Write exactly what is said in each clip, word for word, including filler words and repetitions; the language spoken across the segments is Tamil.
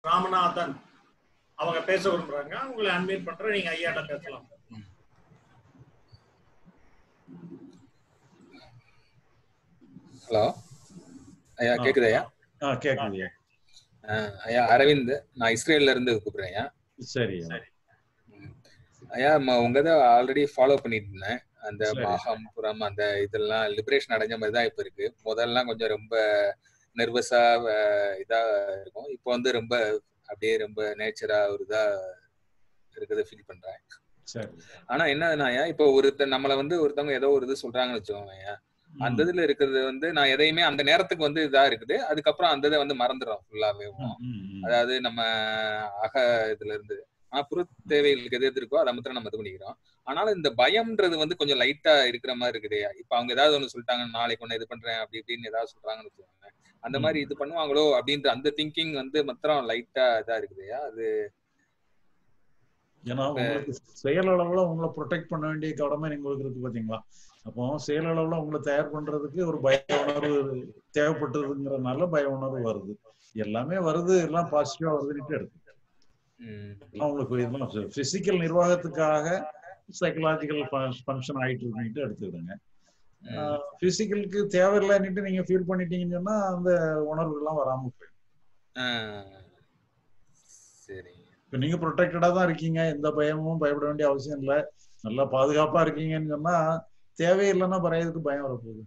ராமநாதன் அவங்க பேச விரும்புறாங்க. உங்களை அன்மியூட் பண்றேன், நீங்க ஐயாட்ட பேசலாம். ஹலோ ஐயா, கேக்குதா ஐயா? ஆ கேக்குது ஐயா. அரவிந்த், நான் இஸ்ரேல்ல இருந்து கூப்பிடுறேன் ஐயா. சரி ஐயா, உங்க ஆல்ரெடி ஃபாலோ பண்ணிட்டு இருந்தேன். அந்த மகம் புறம் அந்த இதெல்லாம் லிபரேஷன் அடைஞ்ச மாதிரி தான் இப்ப இருக்கு. முதல்லாம் கொஞ்சம் ரொம்ப நர்வஸா இதா இருக்கும். இப்போ வந்து ரொம்ப அப்படியே ரொம்ப நேச்சரா ஒரு இதா இருக்கிறத ஃபீல் பண்றேன். ஆனா என்னதுன்னா இப்போ ஒருத்தர் நம்மள வந்து ஒருத்தவங்க ஏதோ ஒரு இது சொல்றாங்கன்னு வச்சுக்கோங்க, அந்த இதுல இருக்கிறது வந்து நான் எதையுமே அந்த நேரத்துக்கு வந்து இதா இருக்குது, அதுக்கப்புறம் அந்த இதை வந்து மறந்துடும் ஃபுல்லாவே. அதாவது நம்ம அக இதுல இருந்து ஆஹ் புற தேவைகளுக்கு எது எது இருக்கோ அதை மாத்திரம் நம்ம இது பண்ணிக்கிறோம். ஆனாலும் இந்த பயம்ன்றது வந்து கொஞ்சம் லைட்டா இருக்கிற மாதிரி இருக்குது. இப்ப அவங்க ஏதாவது ஒண்ணு சொல்லிட்டாங்க, நாளைக்கு ஒண்ணு இது பண்றேன் அப்படி இப்படின்னு ஏதாவது சொல்றாங்கன்னு வச்சுக்கோங்க, அந்த மாதிரி இது பண்ணுவாங்களோ அப்படின்ற அந்த திங்கிங் வந்து மாத்திரம் லைட்டா இதா இருக்குதுயா. அது ஏன்னா உங்களுக்கு செயலளவுல உங்களை ப்ரொடெக்ட் பண்ண வேண்டிய கடமை உங்களுக்கு இருக்கு பாத்தீங்களா. அப்போ செயலளவுல உங்களை தயார் பண்றதுக்கு ஒரு பய உணர்வு தேவைப்பட்டதுங்கிறதுனால பய உணர்வு வருது. எல்லாமே வருது, எல்லாம் பாசிட்டிவா வருதுன்னு எடுத்து உங்களுக்கு இதெல்லாம் பிசிக்கல் நிர்வாகத்துக்காக சைக்கலாஜிக்கல் ஃபங்க்ஷன் ஆயிட்டு இருக்குன்னு எடுத்துக்கிடுங்க. பிசிக்கலுக்கு தேவையில்லைன்னுட்டு நீங்க ஃபீல் பண்ணிட்டீங்கன்னு சொன்னா அந்த உணர்வு எல்லாம் வராம போயிடும். சரி, இப்ப நீங்க ப்ரொடெக்டடா தான் இருக்கீங்க, எந்த பயமும் பயப்பட வேண்டிய அவசியம் இல்லை, நல்லா பாதுகாப்பா இருக்கீங்கன்னு சொன்னா தேவையில்லைன்னா பரையதுக்கு பயம் வரப்போகுது.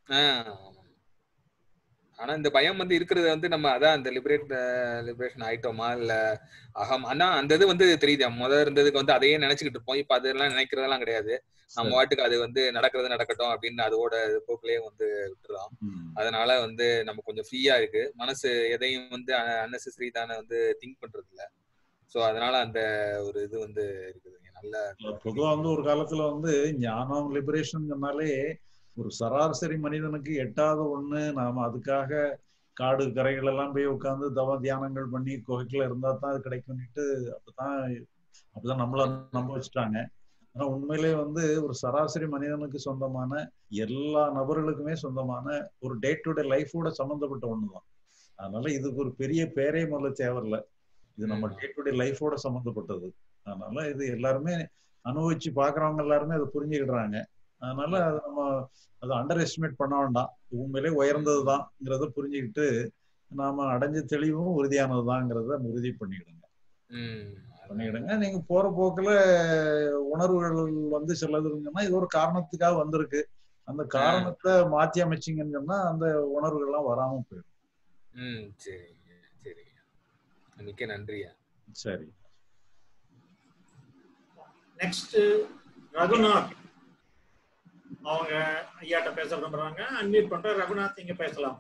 ஆனா இந்த பயம் வந்து இருக்கிறது வந்து நம்ம அதான் இந்த லிபரேட் லிபரேஷன் ஆயிட்டோமா இல்ல அகம், ஆனா அந்த இது வந்து தெரியுது. முதல்ல இருந்ததுக்கு வந்து அதையே நினைச்சுக்கிட்டு இருப்போம். இப்ப அதெல்லாம் நினைக்கிறதெல்லாம் கிடையாது. நம்ம வாட்டுக்கு அது வந்து நடக்கிறது நடக்கட்டும் அப்படின்னு அதோட போக்குலயே வந்து விட்டுறோம். அதனால வந்து நம்ம கொஞ்சம் ஃப்ரீயா இருக்கு மனசு, எதையும் வந்து அன்னெசரி தானே வந்து திங்க் பண்றது இல்ல. சோ அதனால அந்த ஒரு இது வந்து இருக்குது. நல்ல பொதுவா வந்து ஒரு காலத்துல வந்து ஞானம் லிபரேஷன் சொன்னாலே ஒரு சராசரி மனிதனுக்கு எட்டாவது ஒண்ணு, நாம அதுக்காக காடு கரைகள் எல்லாம் போய் உட்கார்ந்து தவ தியானங்கள் பண்ணி குகைக்குள்ள இருந்தா தான் அது கிடைக்கும்னுட்டு அப்பதான் அப்பதான் நம்மள நம்ப வச்சுட்டாங்க. ஆனா உண்மையிலேயே வந்து ஒரு சராசரி மனிதனுக்கு சொந்தமான எல்லா நபர்களுக்குமே சொந்தமான ஒரு டே டு டே லைஃபோட சம்பந்தப்பட்ட ஒண்ணுதான். அதனால இதுக்கு ஒரு பெரிய பேரே முதல்ல தேவையில்லை, இது நம்ம டே டு டே லைஃபோட சம்பந்தப்பட்டது. அதனால இது எல்லாருமே அனுபவிச்சு பாக்குறவங்க எல்லாருமே அதை புரிஞ்சுக்கிடுறாங்க. அதனால அதை நம்ம அதை அண்டர் எஸ்டிமேட் பண்ண வேண்டாம், உண்மையிலே உயர்ந்ததுதான்ங்கிறத புரிஞ்சுக்கிட்டு நாம அடைஞ்ச தெளிவும் உறுதியானதுதான்ங்கிறத உறுதி பண்ணிக்கிடுங்க பண்ணிக்கிடுங்க நீங்க போற போக்குல உணர்வுகள் வந்து சிலதுங்கன்னா இது ஒரு காரணத்துக்காக வந்திருக்கு, அந்த காரணத்தை மாத்தி அமைச்சிங்கன்னு சொன்னா அந்த உணர்வுகள் எல்லாம் வராம போயிடும். ம் சரி சரி, மிக்க நன்றியா. சரி, நெக்ஸ்ட் ரகுநாத் அவங்க ஐயாட்ட பேச விரும்புறாங்க. அன்மியூட் பண்ற ரகுநாத், நீங்க பேசலாம்.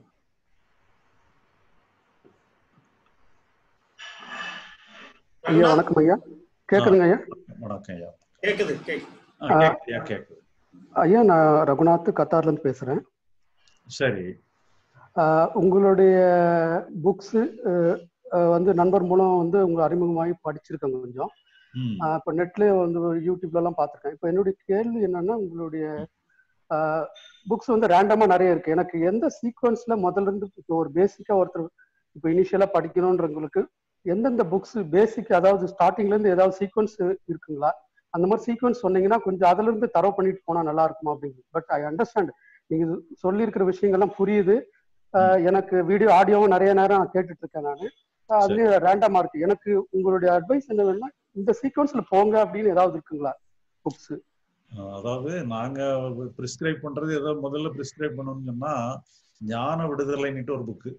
ஐயா வணக்கம் ஐயா. கேக்குதுங்க ஐயா? வணக்கம் ஐயா. கேக்குது கேக்குது ஐயா. நான் ரகுநாத் கத்தார்ல இருந்து பேசுறேன். சரி, உங்களுடைய புக்ஸ் வந்து நண்பர் மூலம் வந்து உங்க அறிமுகமாகி படிச்சிருக்கேங்க கொஞ்சம். இப்போ நெட்ல வந்து யூடியூப்ல எல்லாம் பார்த்துருக்கேன். இப்போ என்னுடைய கேள்வி என்னன்னா, உங்களுடைய புக்ஸ் வந்து ரேண்டமா நிறைய இருக்கு. எனக்கு எந்த சீக்வன்ஸ்ல முதல்ல இருந்து இப்போ ஒரு பேசிக்கா ஒருத்தர் இப்போ இனிஷியலா படிக்கணும்ன்றவங்களுக்கு எந்தெந்த புக்ஸ் பேசிக், அதாவது ஸ்டார்டிங்ல இருந்து ஏதாவது சீக்வன்ஸ் இருக்குங்களா? அந்த மாதிரி சீக்வன்ஸ் சொன்னீங்கன்னா கொஞ்சம் அதுல இருந்து தரவு பண்ணிட்டு போனா நல்லா இருக்குமா அப்படிங்கிறது. பட் ஐ அண்டர்ஸ்டாண்ட், நீங்க சொல்லி இருக்கிற விஷயங்கள்லாம் புரியுது. எனக்கு வீடியோ ஆடியோவும் நிறைய நேரம் கேட்டுட்டு இருக்கேன் நான். அதுலயும் ரேண்டமா இருக்கு. எனக்கு உங்களுடைய அட்வைஸ் என்ன வேணும்னா, இந்த சீக்வன்ஸ்ல போங்க அப்படின்னு ஏதாவது இருக்குங்களா புக்ஸ்? அதாவது நாங்க பிரிஸ்கிரைப் பண்றது ஏதோ முதல்ல பிரிஸ்கிரைப் பண்ணணும்னு சொன்னா ஞான விடுதலைன்னுட்டு ஒரு புக்கு,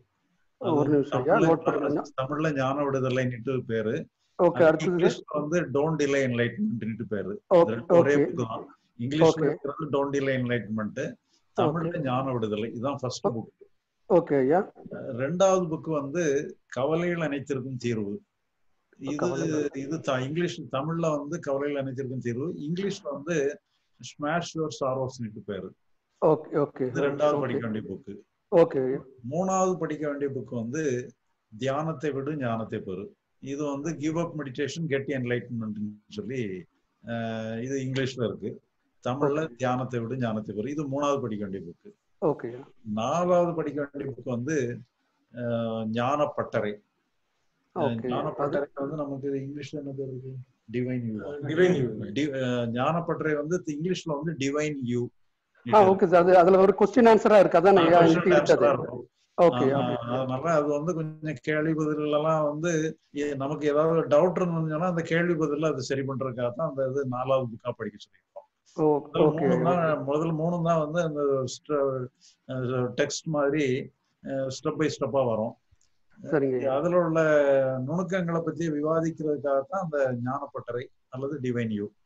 தமிழ்ல ஞான விடுதலைன்னுட்டு பேரு, இங்கிலீஷ்ல வந்து டோன்ட் டிலே என்லைட்மென்ட்னு பேரு. ஒரே புக்கு தான். இங்கிலீஷ்ல இருக்கிறது டோன்ட் டிலே என்லைட்மென்ட், தமிழ்ல ஞான விடுதலை. இதுதான் ஃபர்ஸ்ட் புக். ஓகே ஐயா. ரெண்டாவது புக் வந்து கவலைகள் அனைத்திற்கும் தீர்வு. இது இது இங்கிலீஷ், தமிழ்ல வந்து கவலைகள் அனைத்திற்கும் தீர்வு, இங்கிலீஷ்ல வந்து ஸ்மாஷ் யுவர் சாரோஸ்னு பேரு. Okay okay. இது ரெண்டாவது படிக்க வேண்டிய புக்கு. ஓகே. மூணாவது படிக்க வேண்டிய புக் வந்து தியானத்தை விடு ஞானத்தை பெறு. இது வந்து கிவ் அப் மெடிடேஷன் கெட் என்லைட்மென்ட்னு சொல்லி இது இங்கிலீஷ்ல இருக்கு. தமிழ்ல தியானத்தை விடு ஞானத்தை பெறு. இது மூணாவது படிக்க வேண்டிய புக்கு. ஓகே. நாலாவது படிக்க வேண்டிய புக் வந்து ஞான பட்டறை. ஞானப்பட்டறை வந்து நமக்கு இங்கிலீஷ்ல என்ன பேர் இருக்கு? Divine you. Divine you. ஞானப்பட்டறை வந்து இங்கிலீஷ்ல வந்து டிவைன் யூ. Okay sir. அது அதுல ஒரு क्वेश्चन ஆன்சரா இருக்கு. அதான் ஓகே. அதனால அது வந்து கொஞ்சம் கேள்வி பதில் எல்லாம் வந்து நமக்கு ஏதாவது டவுட் இருந்துச்சுன்னா அந்த கேள்வி பதில் அது சரி பண்றதுக்காக தான் அந்த இது நாலாவது புக்கா படிக்க சொல்லியிருக்கோம். முதல் மூணு தான் வந்து அந்த டெக்ஸ்ட் மாதிரி ஸ்டெப் பை ஸ்டெப்பா வரும். அதுல உள்ள நுணுக்கங்களை பத்தி விவாதிக்கிறதுக்காக தான் அந்த ஞானப்பட்டறை அல்லது டிவைன் யூ.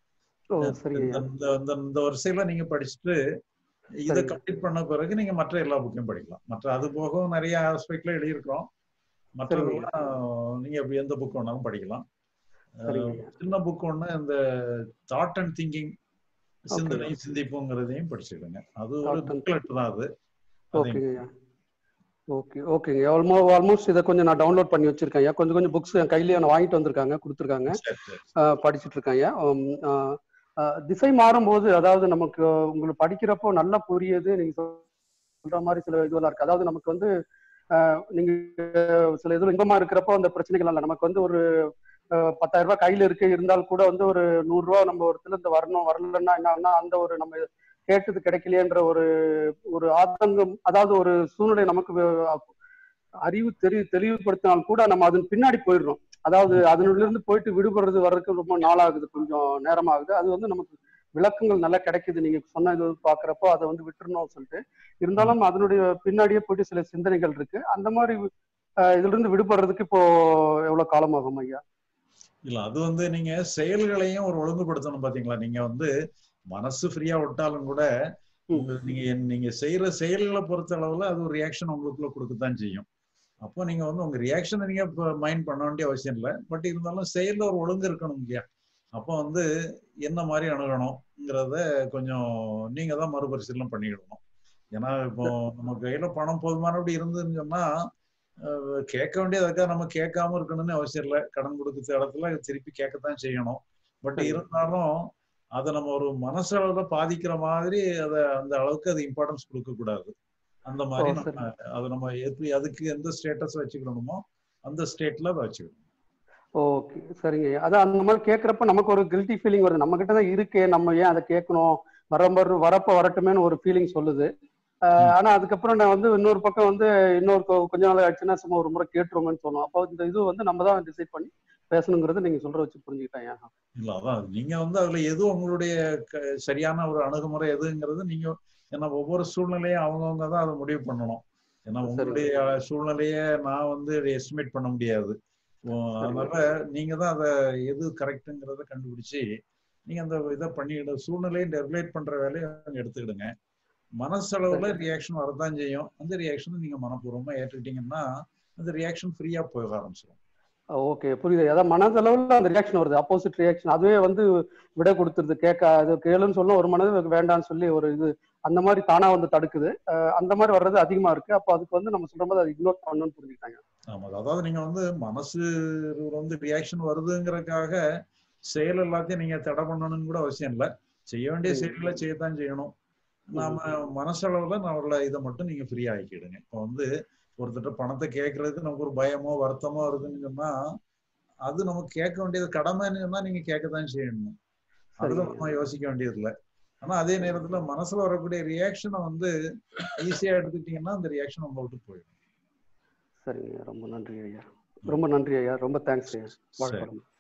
இந்த வரிசையில நீங்க படிச்சுட்டு இதை கம்ப்ளீட் பண்ண பிறகு நீங்க மற்ற எல்லா புக்கையும் படிக்கலாம். மற்ற அது போக நிறைய ஆஸ்பெக்ட்ல எழுதியிருக்கிறோம். மற்றதெல்லாம் நீங்க எந்த புக் வேணாலும் படிக்கலாம். சின்ன புக் ஒண்ணு இந்த தாட் அண்ட் திங்கிங், சிந்தனை சிந்திப்புங்கிறதையும் படிச்சுடுங்க. அது ஒரு புக்லெட் தான் அது. ஓகே ஓகேங்க. ஆல்மோஸ்ட் ஆல்மோஸ்ட் இதை கொஞ்சம் நான் டவுன்லோட் பண்ணி வச்சிருக்கேன். கொஞ்சம் கொஞ்சம் புக்ஸ் என் கையிலேயே நான் வாங்கிட்டு வந்திருக்காங்க, கொடுத்துருக்காங்க, படிச்சுட்டு இருக்கேன். திசை மாறும்போது அதாவது நமக்கு உங்களுக்கு படிக்கிறப்போ நல்லா புரியுது. நீங்க சொல்ற மாதிரி சில இதுவெல்லாம் இருக்கு. அதாவது நமக்கு வந்து நீங்க சில இதுல இன்பமா இருக்கிறப்போ அந்த பிரச்சனைகள் இல்லை. நமக்கு வந்து ஒரு பத்தாயிரம் ரூபாய் கையில இருக்கு இருந்தால் கூட வந்து ஒரு நூறு ரூபா நம்ம ஒரு இருந்து வரணும், வரலன்னா என்னன்னா அந்த ஒரு நம்ம கேட்டது கிடைக்கலையன்ற ஒரு ஒரு ஆதங்கம், அதாவது ஒரு சூழ்நிலை நமக்கு அறிவு தெரி தெளிவுபடுத்தினால் கூட நம்ம அதன் பின்னாடி போயிடுறோம். அதாவது அதனுள்ள இருந்து போயிட்டு விடுபடுறது வர்றதுக்கு ரொம்ப நாளாகுது, கொஞ்சம் நேரமாகுது. அது வந்து நமக்கு விளக்கங்கள் நல்லா கிடைக்குது. நீங்க சொன்ன இது பாக்குறப்போ அதை வந்து விட்டுறணும்னு சொல்லிட்டு இருந்தாலும் அதனுடைய பின்னாடியே போயிட்டு சில சிந்தனைகள் இருக்கு. அந்த மாதிரி இதுல இருந்து விடுபடுறதுக்கு இப்போ எவ்வளவு காலமாகும் ஐயா? இல்ல, அது வந்து நீங்க செயல்களையும் ஒரு ஒழுங்குபடுத்தணும். பாத்தீங்களா, நீங்க வந்து மனசு ஃப்ரீயா விட்டாலும் கூட நீங்க நீங்க செய்யற செயல்களை பொறுத்த அளவுல அது ஒரு ரியாக்ஷன் உங்களுக்குள்ள கொடுக்கத்தான் செய்யும். அப்போ நீங்க வந்து உங்க ரியாக்ஷனை நீங்க மைண்ட் பண்ண வேண்டிய அவசியம் இல்லை. பட் இருந்தாலும் செயல்ல ஒரு ஒழுங்கு இருக்கணும் இல்லையா? அப்போ வந்து என்ன மாதிரி அணுகணும்ங்கிறத கொஞ்சம் நீங்க தான் மறுபரிசீலனை பண்ணிக்கணும். ஏன்னா இப்போ நம்ம கையில பணம் போதுமானபடி இருந்துன்னு சொன்னா கேட்க வேண்டியதுக்காக நம்ம கேட்காம இருக்கணும்னு அவசியம் இல்லை. கடன் கொடுக்குற இடத்துல திருப்பி கேட்கத்தான் செய்யணும். பட் இருந்தாலும் அதை நம்ம ஒரு மனசளவுல பாதிக்கிற மாதிரி அதை அந்த அளவுக்கு அது இம்பார்ட்டன்ஸ் கொடுக்க கூடாது. அந்த மாதிரி நம்ம அதை நம்ம எப்படி அதுக்கு எந்த ஸ்டேட்டஸ் வச்சுக்கணுமோ அந்த ஸ்டேட்ல அதை வச்சுக்கணும். ஓகே, சரிங்க. அதான் அந்த மாதிரி கேட்கறப்ப நமக்கு ஒரு கில்ட்டி ஃபீலிங் வருது. நம்ம கிட்ட தான் இருக்கே, நம்ம ஏன் அதை கேட்கணும், வர வரப்ப வரட்டுமேனு ஒரு ஃபீலிங் சொல்லுது. ஆனா அதுக்கப்புறம் நான் வந்து இன்னொரு பக்கம் வந்து இன்னொரு கொஞ்ச நாள் ஆச்சுன்னா சும்மா ஒரு முறை கேட்டுருவோம்னு சொன்னோம். அப்போ இந்த இது வந்து நம்ம தான் டிசைட் பண்ணி பேசணுங்கிறது நீங்க சொல்ற வச்சு புரிஞ்சுக்கிட்டேன். இல்ல, அதான் நீங்க வந்து அதுல எது உங்களுடைய சரியான ஒரு அணுகுமுறை எதுங்கிறது நீங்க, ஏன்னா ஒவ்வொரு சூழ்நிலையும் அவங்கவுங்க தான் அதை முடிவு பண்ணணும். ஏன்னா உங்களுடைய சூழ்நிலைய நான் வந்து எஸ்டிமேட் பண்ண முடியாது. அதனால நீங்க தான் அதை எது கரெக்டுங்கிறத கண்டுபிடிச்சு நீங்க அந்த இதை பண்ணிக்கிட சூழ்நிலையை ரெகுலேட் பண்ற வேலையை எடுத்துக்கிடுங்க. மனசளவுல ரியாக்ஷன் வரதான் செய்யும். அந்த ரியாக்ஷனை நீங்க மனப்பூர்வமா ஏற்றுக்கிட்டீங்கன்னா அந்த ரியாக்ஷன் ஃப்ரீயா போக ஆரம்பிச்சிடும். ஓகே, புரியுது. அதான் மனதளவுல அந்த ரியாக்ஷன் வருது, ஆப்போசிட் ரியாக்ஷன். அதுவே வந்து விட கொடுத்துருது. கேட்க அது கேளுன்னு சொல்ல ஒரு மனது வேண்டான்னு சொல்லி ஒரு இது அந்த மாதிரி தானா வந்து தடுக்குது. அந்த மாதிரி வர்றது அதிகமா இருக்கு. அப்போ அதுக்கு வந்து நம்ம சொல்ற போது அதை இக்னோர் பண்ணணும்னு புரிஞ்சுக்கிட்டாங்க. ஆமா, அதாவது நீங்க வந்து மனசு வந்து ரியாக்ஷன் வருதுங்கிறதுக்காக செயல் எல்லாத்தையும் நீங்க தடை பண்ணணும்னு கூட அவசியம் இல்லை. செய்ய வேண்டிய செயல்களை செய்யத்தான் செய்யணும். நாம மனசளவுல நம்மள இதை மட்டும் நீங்க ஃப்ரீ ஆக்கிடுங்க. இப்போ வந்து ஒருத்தட்ட பணத்தை கேட்கறதுக்கு நமக்கு ஒரு பயமோ வருத்தமோ இருக்குன்னு சொன்னா அது நமக்கு கேட்க வேண்டியது கடமைன்னு சொன்னா நீங்க கேட்கத்தான் செய்யணும். அதுல நம்ம யோசிக்க வேண்டியது இல்லை. ஆனா அதே நேரத்துல மனசுல வரக்கூடிய ரியாக்ஷனை வந்து ஈஸியா எடுத்துக்கிட்டீங்கன்னா அந்த ரியாக்ஷன் உங்களை விட்டு போயிடும். சரிங்க, ரொம்ப நன்றி ஐயா. ரொம்ப நன்றி ஐயா. ரொம்ப தேங்க்ஸ் ஐயா.